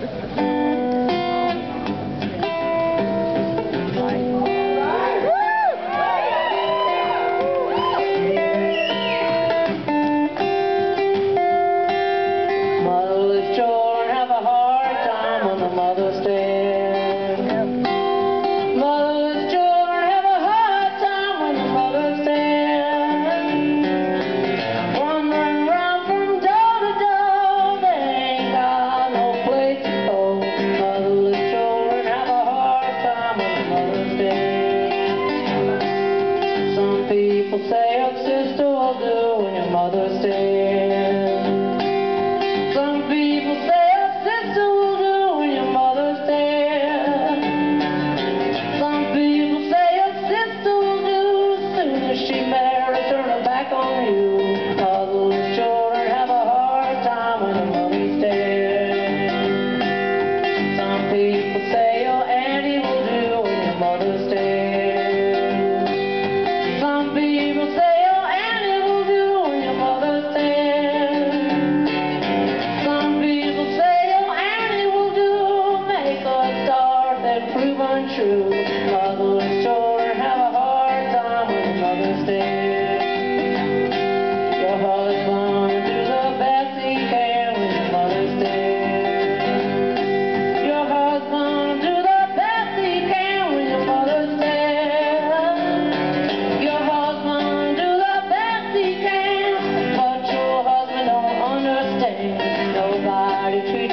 Motherless children have a hard time on the Mother's Day. Motherless children have a hard time on the Mother's Day. Wandering around from door to door, they ain't got no place to go. Motherless children have a hard time on the Mother's Day. Some people say a sister will do when your mother's dead. Some people say a sister will do when your mother's dead. Some people say a sister will do as soon as she marries, turn her back on you. Motherless children have a hard time when your mother's dead. Some people say your auntie will do when your mother's dead. Some people say your auntie will do when your mother's dead. Some people say your auntie will do, make a start that prove untrue. Motherless children have a hard time when your mother's dead. Your husband do the best he can when your mother's dead. Your husband do the best he can when your mother's dead. Your husband do the best he can, but your husband don't understand. Nobody treats